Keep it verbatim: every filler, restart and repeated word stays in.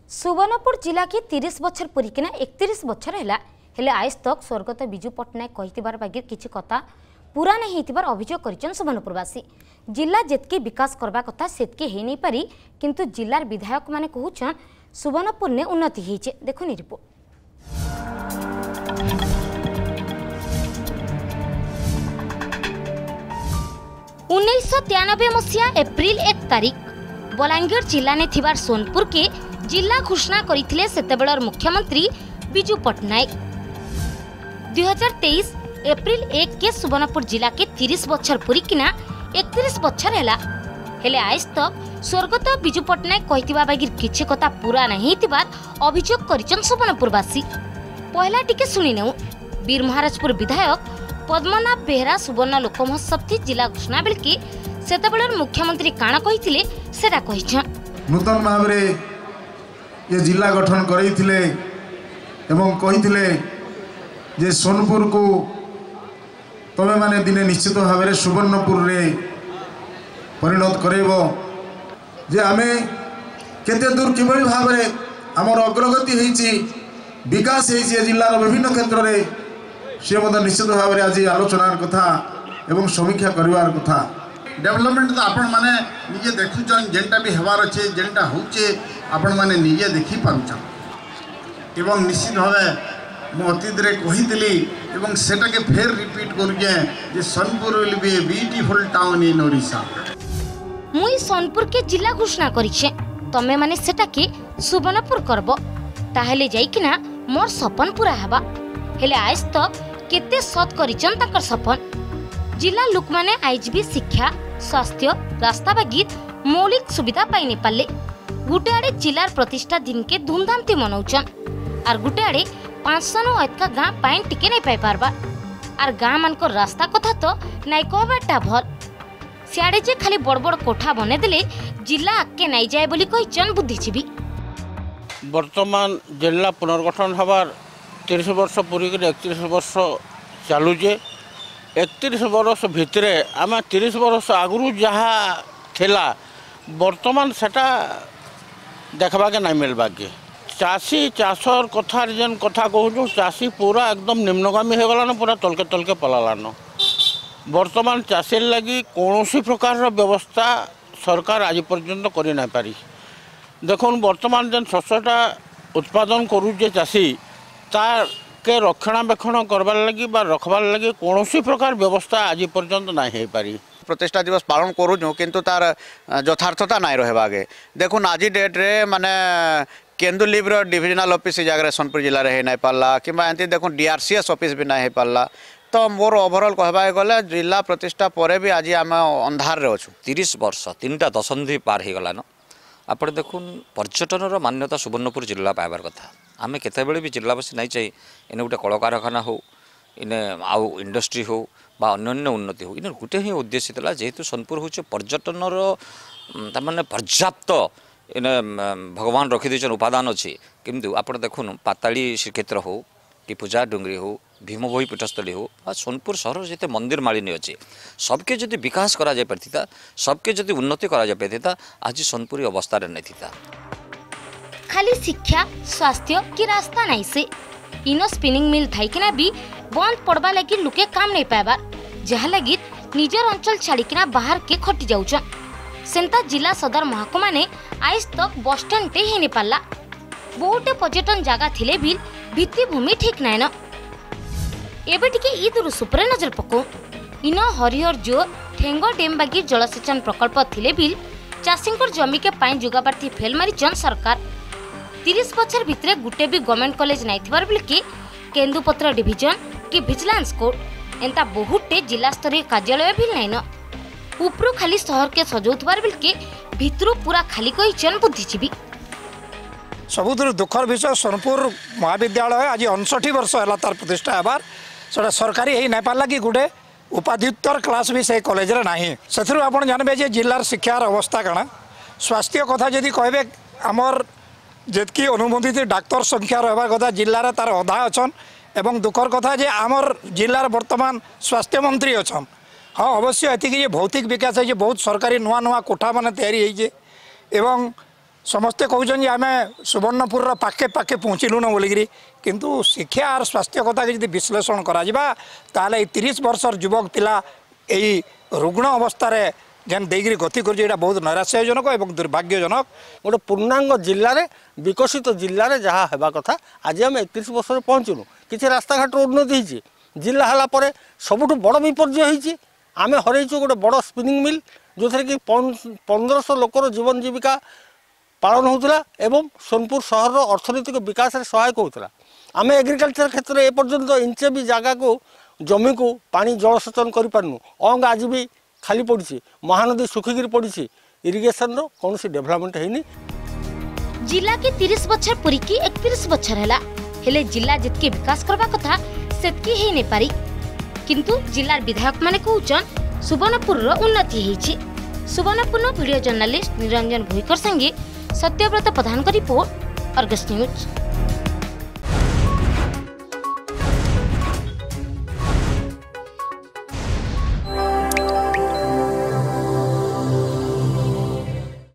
सुवर्णपुर जिला के तीस बछर पूरिकिना एकतीस बछर है हेले आज तक स्वर्गत बिजू पट्टनायक कहिथिबार बागिर किछि कथा पूरा नहीं होइतिबार अभियोग करिछन सुवर्णपुरवासी। जिला जेतके विकास करबा कथा सेतके हे नहीं पारी किंतु जिलार विधायक माने कहउछन सुवर्णपुर ने उन्नति हेइछे। देखो नि रिपोर्ट। उन्नीस सौ तिरानबे मसीहा एप्रिल एक तारीख बलांगीर जिला ने थिबार सोनपुर के जिला घोषणा करथिले सेतेबेलर मुख्यमंत्री बिजू पट्टनायक। दुई हजार तेईस एप्रिल एक के सुवर्णपुर जिला के तीस बछर पूरिकिना एकतीस बछर हैला हेले आज तक स्वर्गत बिजू पट्टनायक कहिथिबा बागिर किछि कथा पूरा नहीं थिबार अभियोग करिछन सुवर्णपुरवासी। पहला टिके सुनि नेउ वीर महाराजपुर विधायक पद्मनाभ बेहरा सुवर्ण लोक महोत्सव थी जिला घोषणा बेल के सेतेबेलर मुख्यमंत्री काना कहिथिले सेटा कहिछन। नूतन भाव रे ये जिला गठन करैथिले एवं कहिथिले जे सोनपुर को तमे माने दिने निश्चित भाव रे सुवर्णपुर रे परिणत करेबो जे आमे केते दूर किबळी भाव रे हमर अग्रगति हेछि विकास हेछि जिल्लार विभिन्न क्षेत्र रे से मत निश्चित भाव में आज आलोचनार कथा एवं समीक्षा करिवार कथा। डेवलपमेंट तो आपण माने निजे देखुचन जेनटा भी हेबार अच्छे जेनटा होचे आपण माने निजे देखि पाउचन एवं निश्चित भाव मो अतीत रे कहितली एवं सेटा के फेर रिपीट करूजे जे Sonpur will be a beautiful town in Odisha. मुई सोनपुर के जिला घोषणा करिछे तमे माने सेटा के सुवर्णपुर करबो ताहेले जाई किना मोर सपन पूरा हेबा हेले आज तक केते सत करिछन ताकर सपन। जिला लोक माने आज भी शिक्षा स्वास्थ्य रास्ता बागिर मौलिक सुविधा पाई नहीं पाले। गुटे आड़े जिलार प्रतिष्ठा दिन के धूमधाम ते मनाउछन आर गुटे आड़े पाँच सौ नु अधिक गाँ पाइन टिके नहीं पाई पारबा आर गाँ मान को रास्ता कथा तो नाई कहबाटा भल सियाड़े जे खाली बड़ बड़ कोठा बने देले जिला आके नाई जाए बोली कहिछन बुद्धिजीवी। वर्तमान जिला पुनर्गठन हबार तीस वर्ष पूरी एकतीस वर्ष चलुचे एकतीस वर्ष भितर आम तीस वर्ष आगु जहाँ थिला वर्तमान सेटा देखबा के नहीं मिलवा के चाषी चाषर कथा जेन कथा कहूँ चाषी पूरा एकदम निम्नगामी हो गलान पूरा तलके तलके पलालान। वर्तमान चाषी लगी कौन प्रकार व्यवस्था सरकार आज पर्यंत कर नहीं पारी। देखुन वर्तमान जेन शस्यटा उत्पादन करुचे चाषी तार के रक्षणाबेक्षण करवार लगी बा रखबार लगी कौन प्रकार व्यवस्था आज पर्यंत नहीं हो पारी। प्रतिष्ठा दिवस पालन करूँ किंतु तार यथार्थता नहीं रहे आगे। देखुन आज डेट रे माने केन्दुलिब्र डिविजनल ऑफिस जगह सोनपुर जिले में नहीं पार्ला कि देखो डीआरसीएस ऑफिस भी नहीं पार्ला तो मोर ओवरऑल कहबा गले जिला प्रतिष्ठा पर भी आज आम अंधार रे अच्छु। तीस वर्ष तीन टा दशंधि पार हो गलान आप देखुन पर्यटन मान्यता सुवर्णपुर जिला पाइबार कथा आम केतबेले भी जिलावासी नहीं चाहिए इने गोटे कलकारखाना हो इने आउ इंडस्ट्री हो बा अन्य उन्नति हो इन गोटे ही उद्देश्य था जेहेतु सोनपुर हूँ पर्यटन तार पर्याप्त इने भगवान रखीदे उपादान अच्छी किंतु आप देखुन पाताली श्रीक्षेत्र हो कि पूजा डुंगरी हो भीमभोई पीठस्थली हो सोनपुर सहर जिते मंदिर मालिनी अच्छे सबके जदि विकास करा जाय परथिता सबके जदि उन्नति करा जाय परथिता आज सोनपुर अवस्था रे नहीं था। खाली शिक्षा स्वास्थ्य की रास्ता नहीं से इनो स्पिनिंग मिल थाई किना भी बंद पड़वा लगी लुके काम नहीं पाइबार जहा लगी निजर अंचल छाड़िकिना बाहर के खटी जाउछन। सेंता जिला सदर महकुमा ने आज तक बस स्टैंड टे ही नहीं पाला बहुटे पर्यटन जगह थिले भी भित्तिभूमि ठीक नाइन। एबे टिके ई दूर सुपर नजर पको इनो हरिहर जो ठेंगो डेम बागी जलसेचन प्रकल्प थिले भी चाषींकर जमी के पानी जुगाबार्थी फेल मारिचन सरकार। तीस बछर भितरे गुटे भी गवर्नमेंट कॉलेज नहीं थिबार बिल के केन्दुपत्र डिविजन कि विजिलेंस कोर्ट एंता बहुटे जिला स्तरीय कार्यालय भी नाइन। उपरू खाली शहर के सजौथबार बिल के भितरू पूरा खाली कहिचन बुद्धिजीवी। सबुठ दुखर विषय सोनपुर महाविद्यालय आज अनसठी वर्ष है तार प्रतिष्ठा हेबार से सरकारी ही नहीं पार्ला कि गोटे उपाध्युत्तर क्लास भी से कॉलेज रे नहीं से आप जानबे जे जिलार शिक्षार अवस्था काना स्वास्थ्य कथा जदि कहबे आमर जेतकी अनुमोदित डाक्तर संख्या रहा कथा जिलार तार अधा अच्छन एवं दुखर कथा जे आमर जिलार वर्तमान स्वास्थ्य मंत्री अच्छन। हाँ अवश्य एति भौतिक विकास है बहुत सरकारी नुआ नुआ कोठा मान तैयारी एवं समस्ते कहते आम सुवर्णपुर पाखे पाखे पहुँचलु न बोलिकी किंतु शिक्षा और स्वास्थ्य कथा जी विश्लेषण करा तीस वर्षर युवक पिला यही रुग्ण अवस्था जेन देगी गति कर बहुत नैराश्यजनक और दुर्भाग्यजनक। गोटे पूर्णांग जिले में विकसित जिले में जहाँ होगा कथा आज आम एकतीस वर्ष पहुँचुनु किसी रास्ता घाटर उन्नति होती जिला है सबुठ बड़ विपर्य होती आम हरइचु गोटे बड़ स्पिनिंग मिल जो थे कि पंद्रह लोकर जीवन जीविका पालन होता एवं सोनपुर सहर अर्थनैतिक विकास में सहायक होता आम एग्रिकल्चर क्षेत्र में एपर्यंत इंचे भी जगह को जमी को पानी जलसेचन करूँ अंग आज भी खाली पड़ी महानदी सुखिकी पड़ी इरिगेशन कौन डेभलपमेंट है। जिला के तीस बछर पूरी की एकतीस बछर है हेले जिला जितके विकास करबा कथा सेतकी है नहीं पारी किंतु जिलार विधायक माने कहउचन सुवर्णपुर रो उन्नति हेछि। सुवर्णपुर वीडियो जर्नलिस्ट निरंजन भुईकर संगे सत्यव्रत प्रधान का रिपोर्ट अर्गस न्यूज।